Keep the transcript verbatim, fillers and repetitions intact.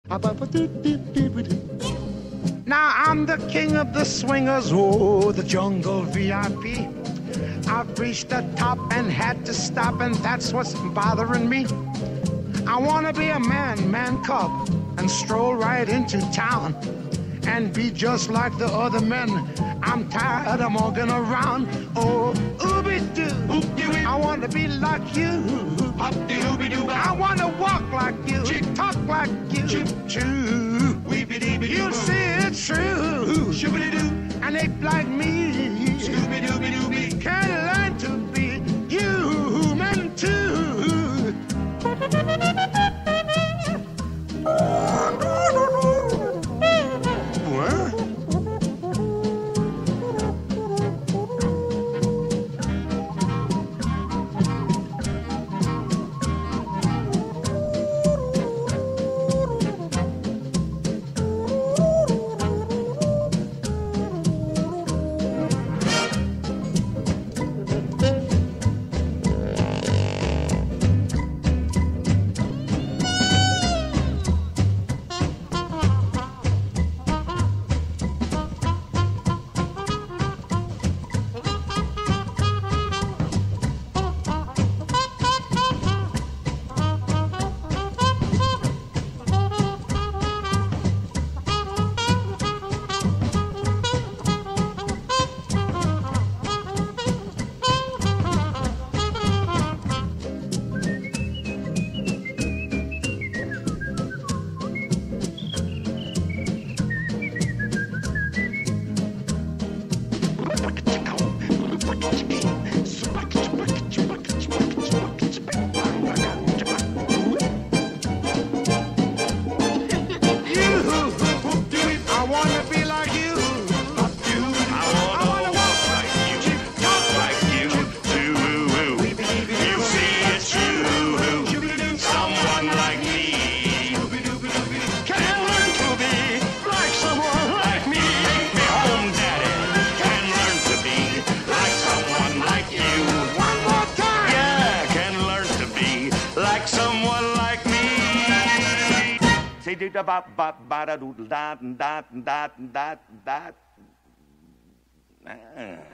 Now I'm the king of the swingers, oh, the jungle V I P. I've reached the top and had to stop, and that's what's bothering me. I wanna be a man, man cub, and stroll right into town and be just like the other men. I'm tired of walking around. Oh, ooby-doo, I wanna be like you. I wanna walk like you, talk like you. True, you see it's true. And ape like me can learn to be human too. Ba ba ba da doodle da da da da da da.